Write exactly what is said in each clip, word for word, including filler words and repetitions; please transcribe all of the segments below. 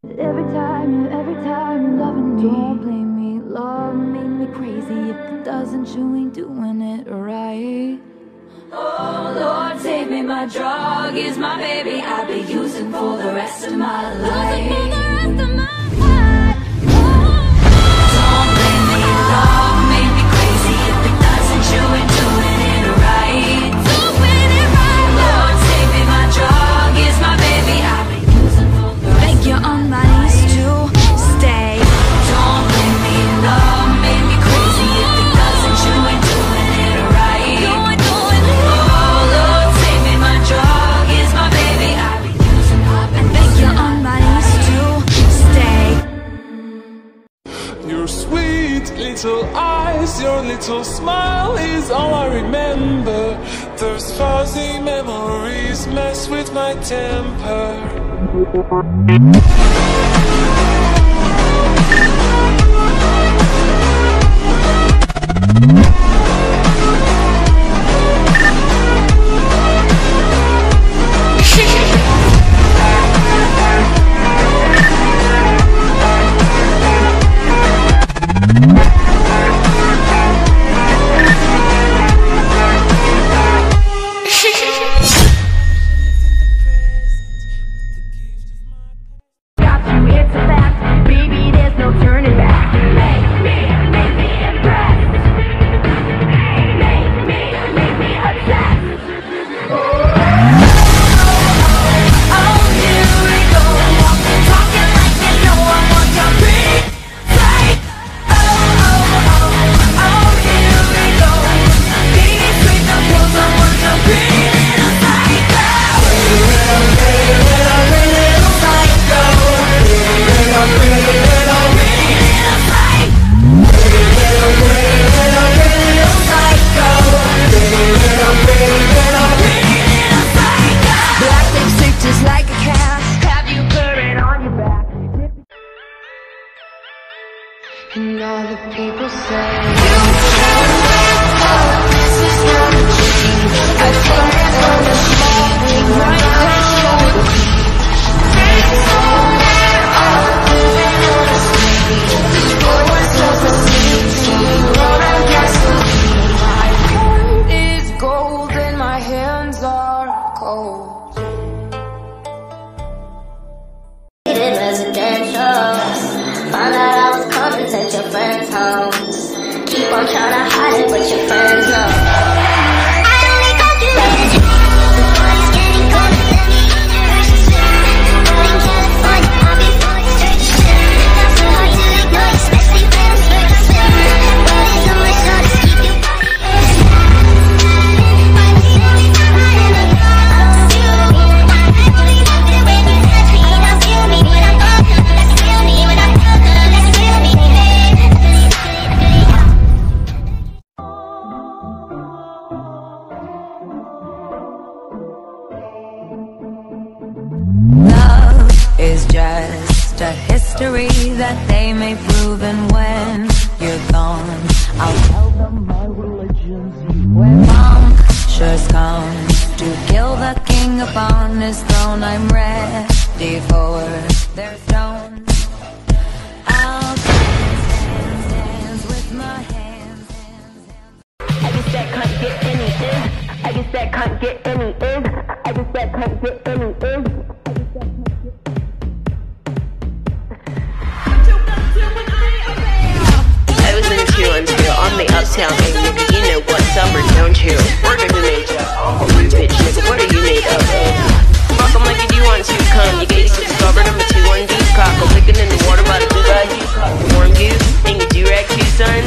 Every time, yeah, every time you're loving me, don't blame me. Love made me crazy. If it doesn't, you ain't doing it right. Oh Lord, save me, my drug is my baby. I'll be using for the rest of my life. For the rest of my life. Don't blame me, love made me crazy. If it doesn't, you ain't doing it right. Doing it right. Lord, save me, my drug is my baby. I'll be using for the rest. Beg you on my knees to stay. Don't blame me, love made me crazy. If it doesn't, you ain't doing it right. You ain't doing it. Oh Lord, save me, my drug is my baby. I'll be using up and beg you on my knees to stay. Your sweet little eyes, your little smile is all I remember. Those fuzzy memories mess with my temper. And all the people say this is not a dream. I feel on the falling right down. So all living on a street. This world doesn't seem to run on gasoline. My heart is gold and my hands are cold. Residential. Found out I was coming to your friends' homes. Keep on trying to hide it, but your friends know. I only got you as a dream. The boy is getting colder than the universe is filled. But in California, I'll be falling straight to shit. Not so hard to ignore, especially when I'm straight to slip. But it's on my shoulders, keep you by the earth. But it's only so hard in the dark. You, I really love it when you touch me. Don't feel me when I'm gone. That's feel me when I'm gone. That's feel me, Love is just a history that they may prove, and when you're gone, I'll tell them my religion's you. When punctures come to kill the king upon his throne, I'm ready for their stones. I'll dance, dance with my hands, hands, hands. I guess that can't get any in. I guess that can't get any in. I guess that can't get any in. I was in two on two on the uptown thing, nigga. You know what's up, or don't you? Working who made ya? Oh, bitch, nigga. What are you made of? Fuck 'em like you do want to come. You get discovered. I'm a two one deep cock. I'm licking in the water by the blue eye. Warm you and you do rag too, son.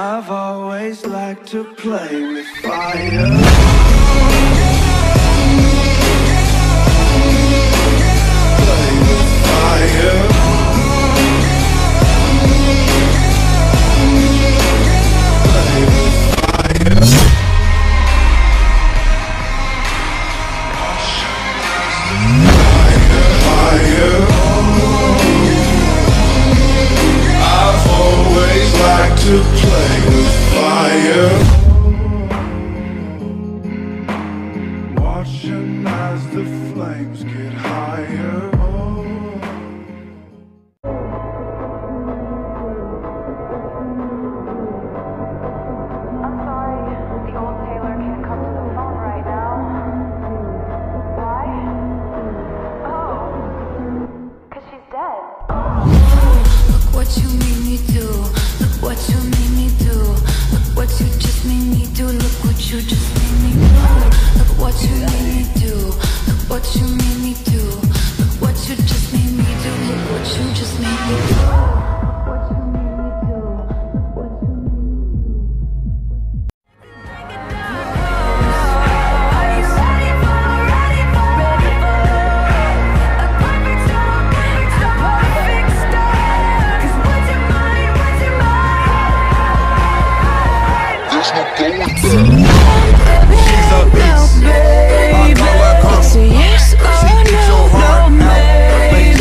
I've always liked to play with fire. Play with fire. Play with fire. Fire. I've always liked to play with fire. Watching as the flames get higher. I'm sorry, the old tailor can't come to the phone right now. Why? Oh, 'cause she's dead. Look what you made me do. Look what you made me do. Look what you just made me do. Look what you just made me do. Look what you made me do. Look what you made me do. Look what you just made me do. Look what you just made me do. Look what you made me do. Look what you made me do. She's a beast. I know I come. It's a yes or no, no, maybe.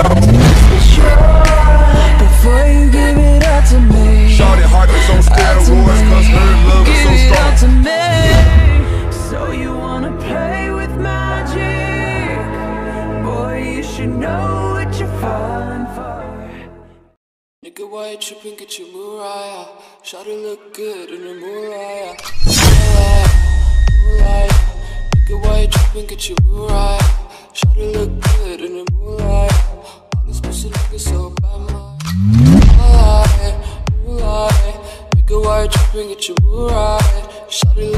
Before you give it up to me, Shorty heart is on steroids, 'cause her love is so give it up to strong. me. So you wanna play with magic? Boy, you should know what you're falling for. Nigga, why you tripping? Get your Mariah. Shawty look good in the moonlight. Moonlight, moonlight. Nigga, why you tripping? Get your Mariah. Shawty look good in the moonlight. All these pussy niggas so bad, man. Moonlight, moonlight. Nigga, why you tripping? Get your Mariah. Shawty